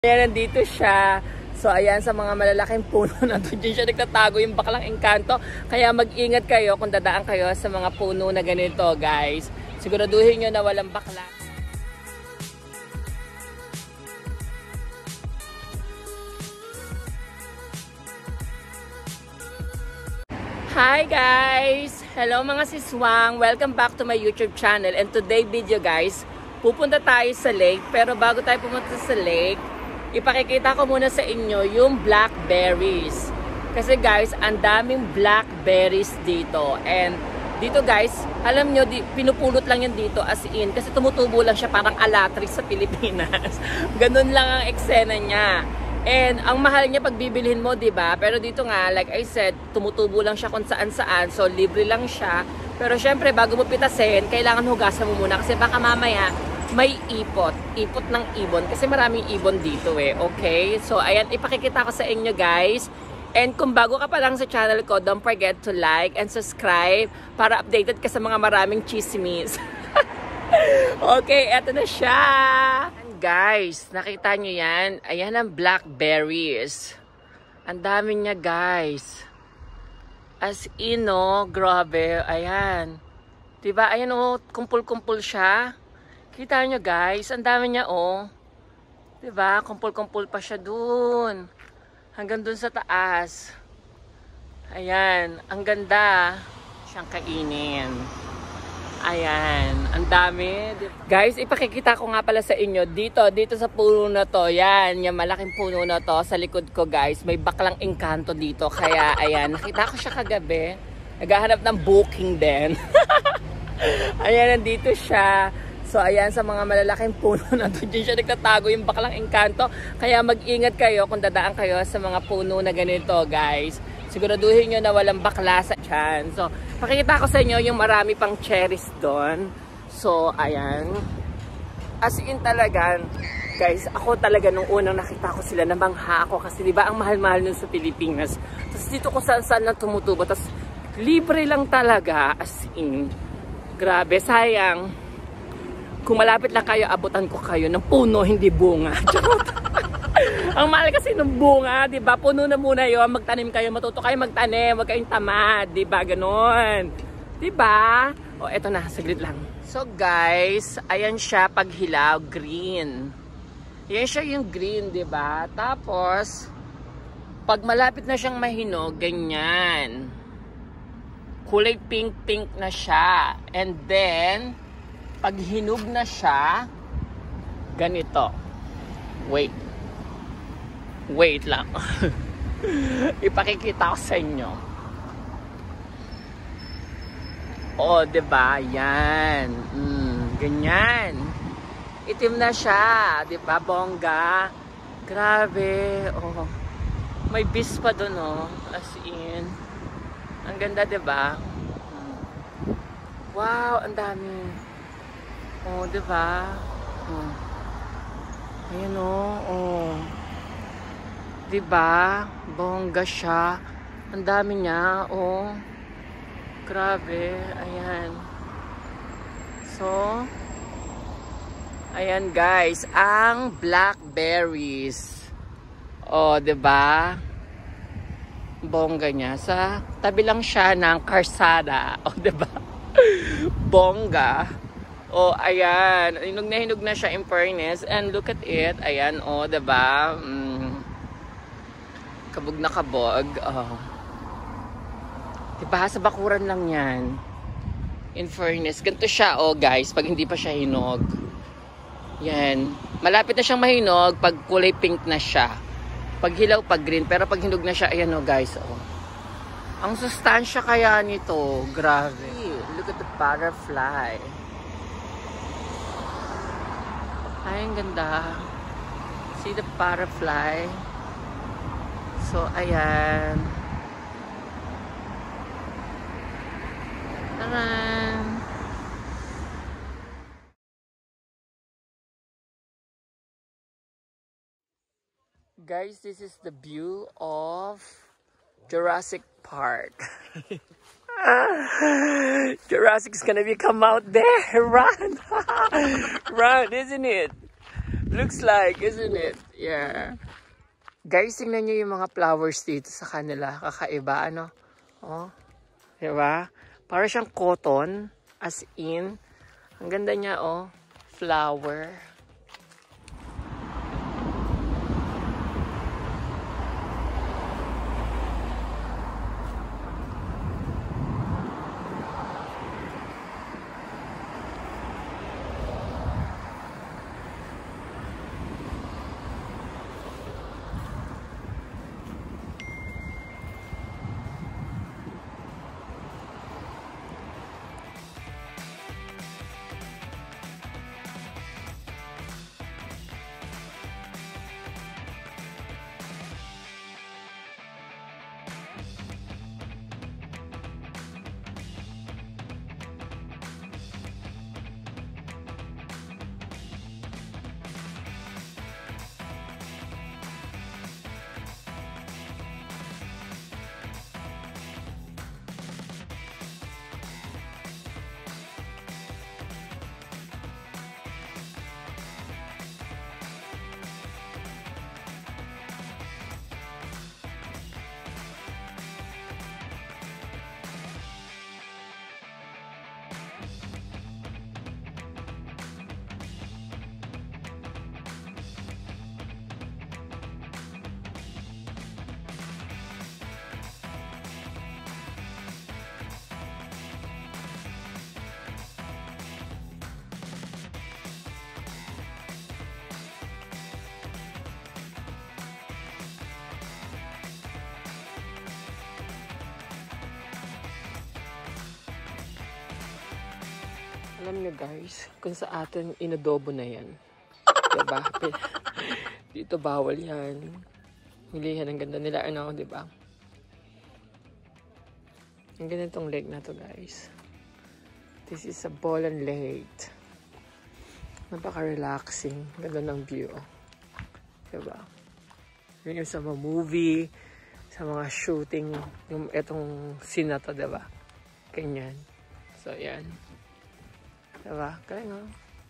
Ayan, nandito siya. So, ayan, sa mga malalaking puno na doon siya nagtatago yung baklang engkanto. Kaya mag-ingat kayo kung dadaan kayo sa mga puno na ganito, guys. Siguraduhin nyo na walang bakla. Hi guys! Hello mga siswang! Welcome back to my YouTube channel. And today video guys, pupunta tayo sa lake. Pero bago tayo pumunta sa lake, ipakikita ko muna sa inyo yung blackberries. Kasi guys, ang daming blackberries dito. And dito guys, alam nyo, pinupulot lang yan dito as in. Kasi tumutubo lang siya parang alatrix sa Pilipinas. Ganun lang ang eksena niya. And ang mahal niya pag bibilhin mo, 'di ba? Pero dito nga, like I said, tumutubo lang siya kung saan-saan. So libre lang siya. Pero syempre, bago mo pitasin, kailangan hugasan mo muna kasi baka mamaya may ipot ng ibon kasi maraming ibon dito okay? So ayan, ipakikita ko sa inyo guys. And kung bago ka pa lang sa channel ko, don't forget to like and subscribe para updated ka sa mga maraming chismis. Okay, eto na siya. Guys, nakita nyo yan? Ayan ang blackberries. Ang dami niya guys. As in, no? Grabe. Ayan. Diba? Ayan, oh. Kumpul-kumpul siya. Kita nyo guys? Ang dami niya, oh. Diba? Kumpul-kumpul pa siya dun. Hanggang dun sa taas. Ayan. Ang ganda. Siyang kainin. Ayan, ang dami. Guys, ipakikita ko nga pala sa inyo dito sa puno na to. Yan, yung malaking puno na to sa likod ko guys. May baklang engkanto dito. Kaya ayan, nakita ko siya kagabi. Naghahanap ng booking din. Ayan, nandito siya. So ayan, sa mga malalaking puno na to, dyan siya nagtatago yung baklang engkanto. Kaya mag-ingat kayo kung dadaan kayo sa mga puno na ganito guys. Siguraduhin nyo na walang bakla sa tiyan. So, pakikita ko sa inyo yung marami pang cherries doon. So, ayan. As in talaga, guys, ako talaga nung unang nakita ko sila, namangha ako. Kasi diba ang mahal-mahal nun sa Pilipinas. Tapos dito ko saan na tumutubo. Tapos libre lang talaga. As in, grabe, sayang. Kung malapit lang kayo, abutan ko kayo ng puno, hindi bunga. Ang mahal kasi ng bunga, di ba? Puno na muna yun, magtanim kayo, matuto kayo magtanim, wag kayong tamad, di ba? Ganon. Di ba? O, eto na, saglit lang. So guys, ayan siya pag hilaw, green. Ayan siya yung green, di ba? Tapos, pag malapit na siyang mahinog, ganyan. Kulay pink-pink na siya. And then, pag hinog na siya, ganito. Wait lang. Ipakikita ko sa inyo. Oh, 'di ba? Yan. Ganyan. Itim na siya, 'di ba? Bongga. Grabe. Oh. May bis pa doon, oh. As in. Ang ganda, 'di ba? Wow, ang dami. Oh, 'di ba? Oh. Ayan, oh. Diba? Bongga siya. Ang dami niya, oh. Grabe. Ayan. So, ayan guys, ang blackberries. Oh, diba? Bongga niya. Sa tabi lang siya ng karsada. Oh, diba? Bongga. Oh, ayan. Hinog na siya in fairness. And look at it. Ayan, oh, diba? Kabog na kabog. Oh. Diba? Sa bakuran lang yan. In fairness. Ganito siya, oh guys. Pag hindi pa siya hinog. Yan. Malapit na siyang mahinog pag kulay pink na siya. Pag hilaw, pag green. Pero pag hinog na siya, ayan, oh guys. Oh. Ang sustansya kaya nito. Grabe. Look at the butterfly. Ay, ang ganda. See the butterfly? So, ayan. Taran! Guys, this is the view of Jurassic Park. Jurassic's gonna be come out there. Run! Run, isn't it? Looks like, isn't it? Yeah. Guys, tingnan nyo yung mga flowers dito sa kanila. Kakaiba, ano? Oh, diba? Para siyang cotton, as in. Ang ganda niya, oh. Flower. Alam nyo guys, kung sa atin inadobo na yan. Diba? Dito bawal yan. Milihan, ang ganda nila, ano, diba? Ang ganda itong lake na to guys. This is a Bolan Lake. Napaka-relaxing. Ganda ng view. Diba? Yun yung sa mga movie, sa mga shooting, yung itong scene na to, diba? Ganyan. So, yan. Diba? Kaya nga.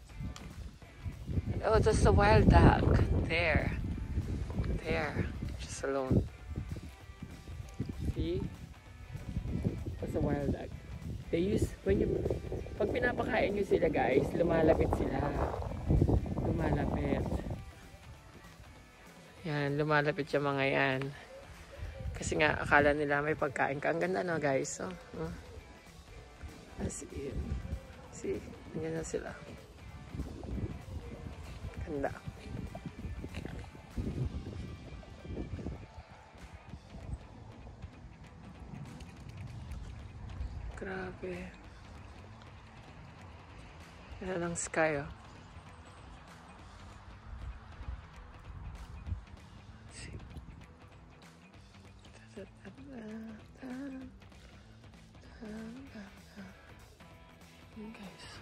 Oh, that's the wild duck. There. There. Just alone. See? That's the wild duck. They use, pag pinapakain nyo sila guys, lumalapit sila. Lumalapit. Yan, lumalapit yung mga yan. Kasi nga, akala nila may pagkain ka. Ang ganda no guys. So, as in. See? Ganyan na sila. Ganda. Grabe. Yan ang sky, oh. See? Guys.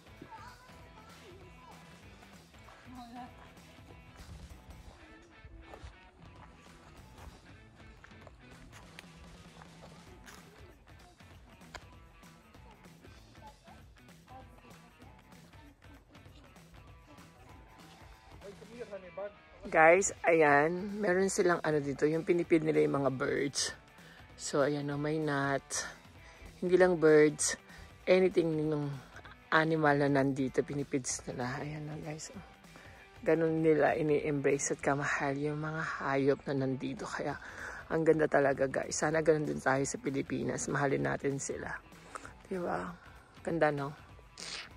Guys, ayan, meron silang ano dito, yung pinipid nila yung mga birds. So, ayan o, may nut. Hindi lang birds, anything ng animal na nandito, pinipids nila. Ayan o guys. Ganun nila ini-embrace at kamahal yung mga hayop na nandito. Kaya, ang ganda talaga guys. Sana ganun din tayo sa Pilipinas. Mahalin natin sila. Diba? Ganda no?